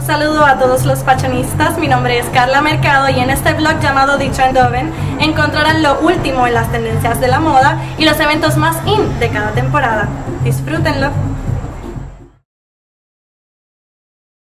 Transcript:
Un saludo a todos los fashionistas, mi nombre es Carla Mercado y en este blog llamado The Trendoven encontrarán lo último en las tendencias de la moda y los eventos más in de cada temporada. Disfrútenlo.